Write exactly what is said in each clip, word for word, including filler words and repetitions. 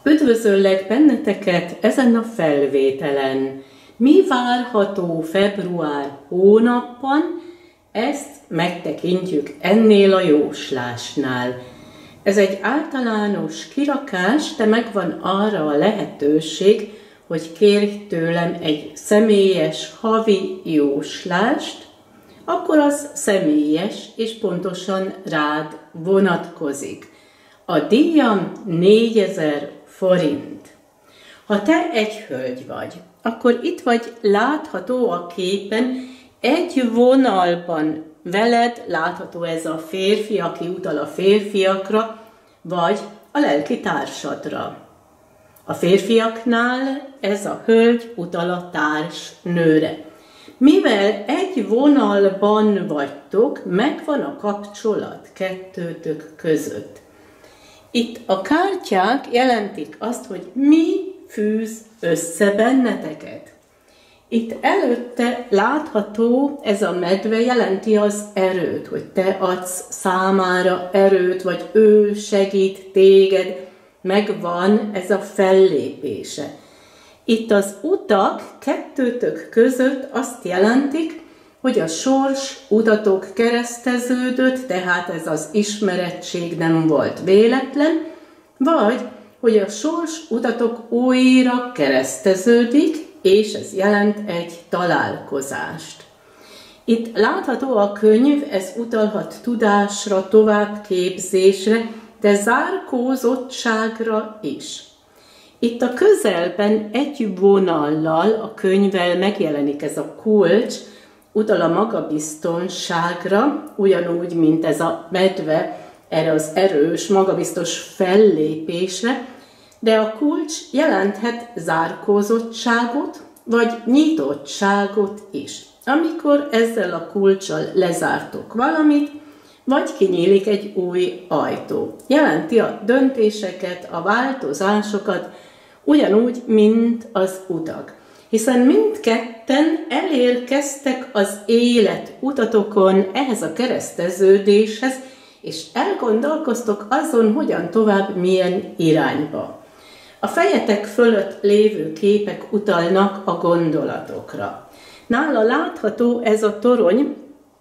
Üdvözöllek benneteket ezen a felvételen. Mi várható február hónapban? Ezt megtekintjük ennél a jóslásnál. Ez egy általános kirakás, de megvan arra a lehetőség, hogy kérj tőlem egy személyes havi jóslást, akkor az személyes és pontosan rád vonatkozik. A díjam négyezer forint. Ha te egy hölgy vagy, akkor itt vagy látható a képen, egy vonalban veled látható ez a férfi, aki utal a férfiakra, vagy a lelki társadra. A férfiaknál ez a hölgy utal a társnőre. Mivel egy vonalban vagytok, megvan a kapcsolat kettőtök között. Itt a kártyák jelentik azt, hogy mi fűz össze benneteket. Itt előtte látható ez a medve jelenti az erőt, hogy te adsz számára erőt, vagy ő segít téged, megvan ez a fellépése. Itt az utak kettőtök között azt jelentik, hogy a sors utatok kereszteződött, tehát ez az ismerettség nem volt véletlen, vagy hogy a sors utatok újra kereszteződik, és ez jelent egy találkozást. Itt látható a könyv, ez utalhat tudásra, továbbképzésre, de zárkózottságra is. Itt a közelben egy vonallal a könyvvel megjelenik ez a kulcs, utal a magabiztonságra, ugyanúgy, mint ez a medve, erre az erős, magabiztos fellépésre, de a kulcs jelenthet zárkózottságot, vagy nyitottságot is. Amikor ezzel a kulccsal lezártok valamit, vagy kinyílik egy új ajtó. Jelenti a döntéseket, a változásokat, ugyanúgy, mint az utak. Hiszen mindketten elérkeztek az élet utatokon ehhez a kereszteződéshez, és elgondolkoztok azon, hogyan tovább, milyen irányba. A fejetek fölött lévő képek utalnak a gondolatokra. Nála látható ez a torony,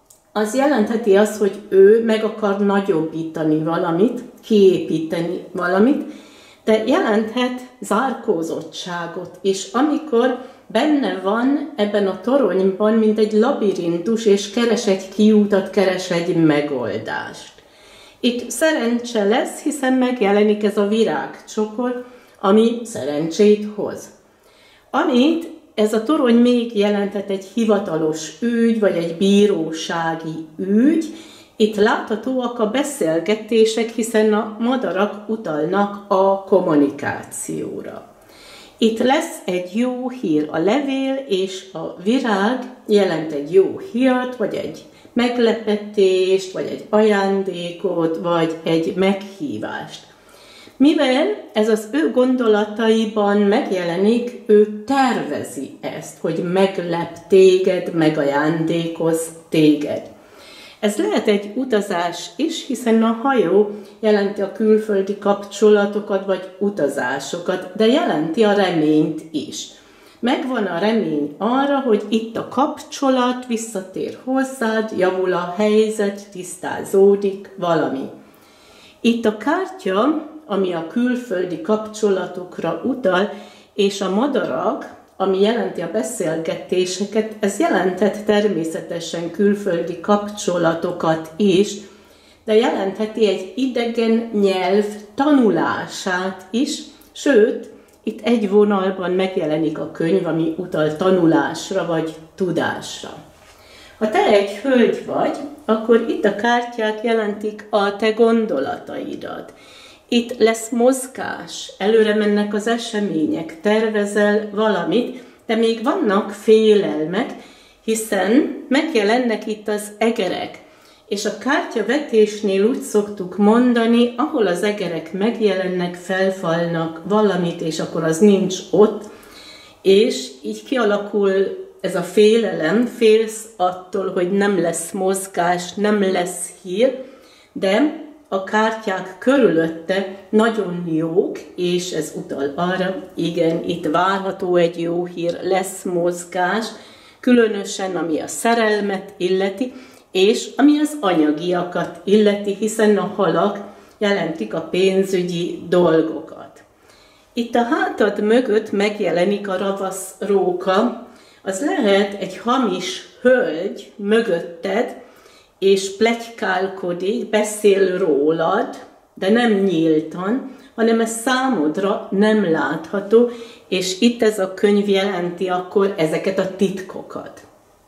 az jelentheti azt, hogy ő meg akar nagyobbítani valamit, kiépíteni valamit, de jelenthet zárkózottságot is, amikor benne van ebben a toronyban, mint egy labirintus, és keres egy kiútat, keres egy megoldást. Itt szerencse lesz, hiszen megjelenik ez a virágcsokor, ami szerencsét hoz. Amit ez a torony még jelenthet egy hivatalos ügy, vagy egy bírósági ügy. Itt láthatóak a beszélgetések, hiszen a madarak utalnak a kommunikációra. Itt lesz egy jó hír, a levél és a virág jelent egy jó hírt, vagy egy meglepetést, vagy egy ajándékot, vagy egy meghívást. Mivel ez az ő gondolataiban megjelenik, ő tervezi ezt, hogy meglep téged, megajándékoz téged. Ez lehet egy utazás is, hiszen a hajó jelenti a külföldi kapcsolatokat vagy utazásokat, de jelenti a reményt is. Megvan a remény arra, hogy itt a kapcsolat visszatér hozzád, javul a helyzet, tisztázódik valami. Itt a kártya, ami a külföldi kapcsolatokra utal, és a madarak, ami jelenti a beszélgetéseket, ez jelenthet természetesen külföldi kapcsolatokat is, de jelentheti egy idegen nyelv tanulását is, sőt, itt egy vonalban megjelenik a könyv, ami utal tanulásra vagy tudásra. Ha te egy hölgy vagy, akkor itt a kártyák jelentik a te gondolataidat. Itt lesz mozgás, előre mennek az események, tervezel valamit, de még vannak félelmek, hiszen megjelennek itt az egerek. És a kártyavetésnél úgy szoktuk mondani, ahol az egerek megjelennek, felfalnak valamit, és akkor az nincs ott, és így kialakul ez a félelem, félsz attól, hogy nem lesz mozgás, nem lesz hír, de a kártyák körülötte nagyon jók, és ez utal arra, igen, itt várható egy jó hír, lesz mozgás, különösen ami a szerelmet illeti, és ami az anyagiakat illeti, hiszen a halak jelentik a pénzügyi dolgokat. Itt a hátad mögött megjelenik a ravasz róka, az lehet egy hamis hölgy mögötted, és pletykálkodik, beszél rólad, de nem nyíltan, hanem ez számodra nem látható, és itt ez a könyv jelenti akkor ezeket a titkokat.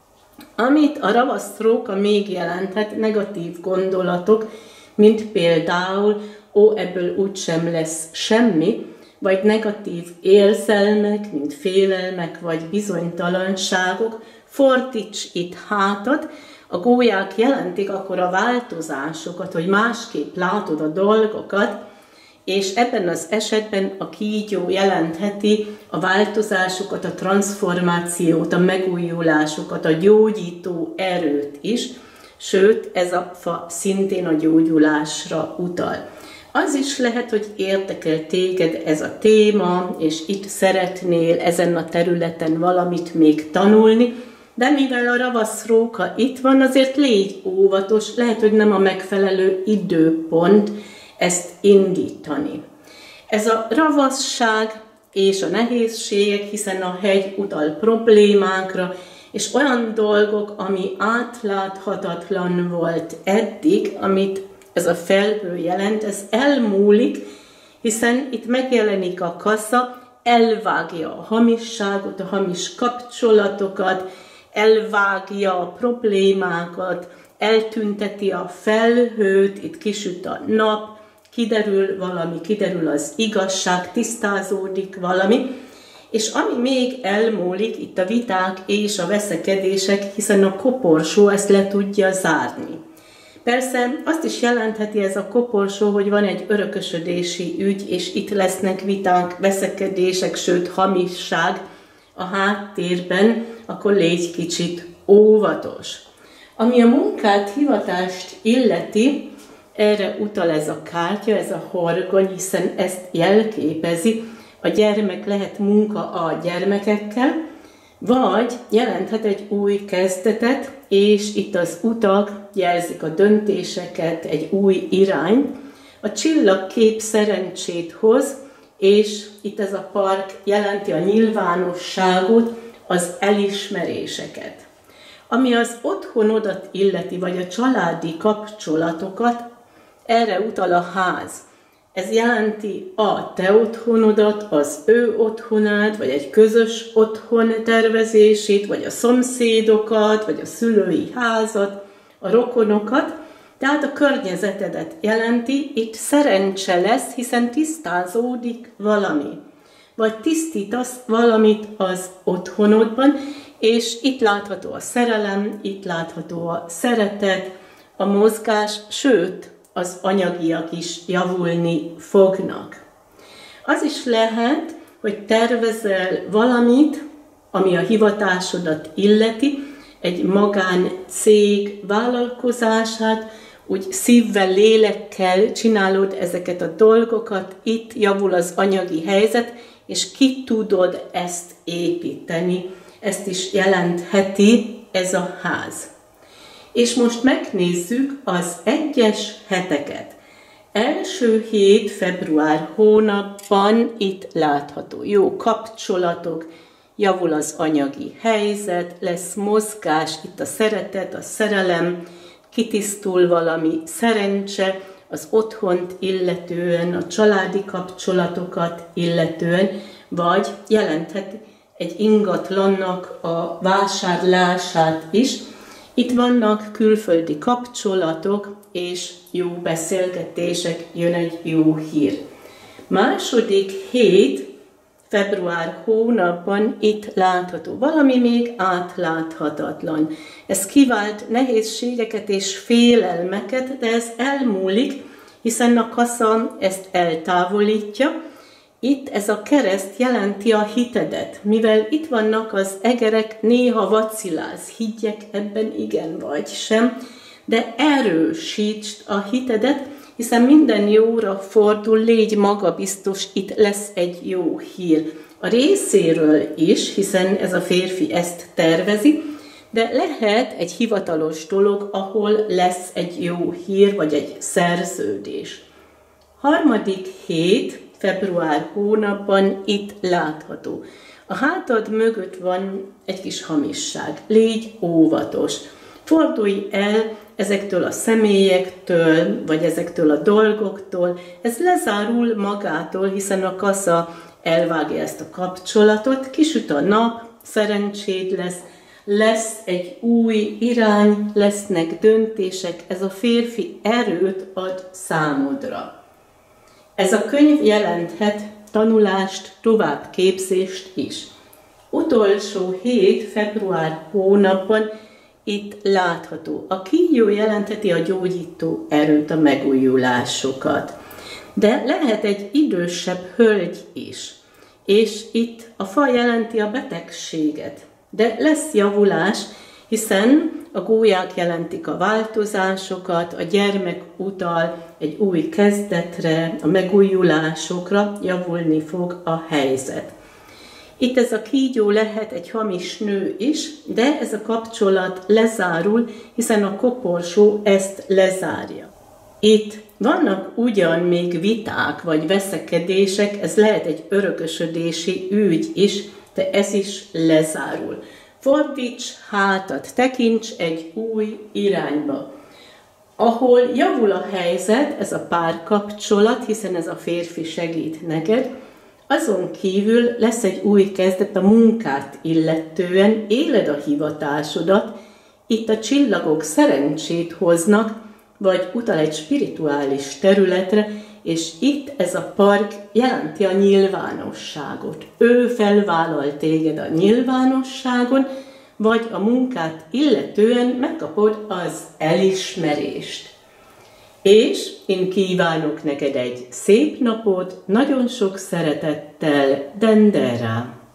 Amit a ravasz róka még jelenthet, negatív gondolatok, mint például, ó, ebből úgysem lesz semmi, vagy negatív érzelmek, mint félelmek, vagy bizonytalanságok, fordíts itt hátad, a gólyák jelentik akkor a változásokat, hogy másképp látod a dolgokat, és ebben az esetben a kígyó jelentheti a változásokat, a transformációt, a megújulásokat, a gyógyító erőt is, sőt, ez a fa szintén a gyógyulásra utal. Az is lehet, hogy érdekel téged ez a téma, és itt szeretnél ezen a területen valamit még tanulni, de mivel a ravasz róka itt van, azért légy óvatos, lehet, hogy nem a megfelelő időpont ezt indítani. Ez a ravasság és a nehézségek, hiszen a hegy utal problémákra, és olyan dolgok, ami átláthatatlan volt eddig, amit ez a felhő jelent, ez elmúlik, hiszen itt megjelenik a kassa, elvágja a hamisságot, a hamis kapcsolatokat, elvágja a problémákat, eltünteti a felhőt, itt kisüt a nap, kiderül valami, kiderül az igazság, tisztázódik valami, és ami még elmúlik, itt a viták és a veszekedések, hiszen a koporsó ezt le tudja zárni. Persze azt is jelentheti ez a koporsó, hogy van egy örökösödési ügy, és itt lesznek viták, veszekedések, sőt hamisság a háttérben, akkor légy kicsit óvatos. Ami a munkát, hivatást illeti, erre utal ez a kártya, ez a horgony, hiszen ezt jelképezi. A gyermek lehet munka a gyermekekkel, vagy jelenthet egy új kezdetet, és itt az utak jelzik a döntéseket, egy új irányt. A csillagkép szerencsét hoz, és itt ez a park jelenti a nyilvánosságot, az elismeréseket. Ami az otthonodat illeti, vagy a családi kapcsolatokat, erre utal a ház. Ez jelenti a te otthonodat, az ő otthonát, vagy egy közös otthon tervezését, vagy a szomszédokat, vagy a szülői házat, a rokonokat, tehát a környezetedet jelenti, itt szerencse lesz, hiszen tisztázódik valami. Vagy tisztítasz valamit az otthonodban, és itt látható a szerelem, itt látható a szeretet, a mozgás, sőt, az anyagiak is javulni fognak. Az is lehet, hogy tervezel valamit, ami a hivatásodat illeti, egy magáncég vállalkozását, úgy szívvel, lélekkel csinálod ezeket a dolgokat, itt javul az anyagi helyzet, és ki tudod ezt építeni. Ezt is jelentheti ez a ház. És most megnézzük az egyes heteket. Első hét február hónapban itt látható jó kapcsolatok, javul az anyagi helyzet, lesz mozgás, itt a szeretet, a szerelem, kitisztul valami szerencse, az otthont illetően, a családi kapcsolatokat illetően, vagy jelenthet egy ingatlannak a vásárlását is. Itt vannak külföldi kapcsolatok és jó beszélgetések, jön egy jó hír. Második hét, február hónapban itt látható valami még átláthatatlan. Ez kivált nehézségeket és félelmeket, de ez elmúlik, hiszen a kassa ezt eltávolítja. Itt ez a kereszt jelenti a hitedet, mivel itt vannak az egerek, néha vacilálsz, higgyek ebben igen vagy sem, de erősítsd a hitedet, hiszen minden jóra fordul, légy magabiztos, itt lesz egy jó hír. A részéről is, hiszen ez a férfi ezt tervezi, de lehet egy hivatalos dolog, ahol lesz egy jó hír, vagy egy szerződés. Harmadik hét, február hónapban itt látható. A hátad mögött van egy kis hamisság. Légy óvatos. Fordulj el ezektől a személyektől, vagy ezektől a dolgoktól. Ez lezárul magától, hiszen a kasza elvágja ezt a kapcsolatot, kisüt a nap, szerencséd lesz, lesz egy új irány, lesznek döntések, ez a férfi erőt ad számodra. Ez a könyv jelenthet tanulást, továbbképzést is. Utolsó hét, február hónapban itt látható. A kígyó jelentheti a gyógyító erőt, a megújulásokat. De lehet egy idősebb hölgy is. És itt a fa jelenti a betegséget. De lesz javulás, hiszen a gólyák jelentik a változásokat, a gyermek utal egy új kezdetre, a megújulásokra, javulni fog a helyzet. Itt ez a kígyó lehet egy hamis nő is, de ez a kapcsolat lezárul, hiszen a koporsó ezt lezárja. Itt vannak ugyan még viták vagy veszekedések, ez lehet egy örökösödési ügy is, de ez is lezárul. Fordíts hátat, tekints egy új irányba. Ahol javul a helyzet, ez a párkapcsolat, hiszen ez a férfi segít neked, azon kívül lesz egy új kezdet a munkát illetően, éled a hivatásodat, itt a csillagok szerencsét hoznak, vagy utal egy spirituális területre, és itt ez a park jelenti a nyilvánosságot. Ő felvállal téged a nyilvánosságon, vagy a munkát illetően megkapod az elismerést. És én kívánok neked egy szép napot, nagyon sok szeretettel, Dendera!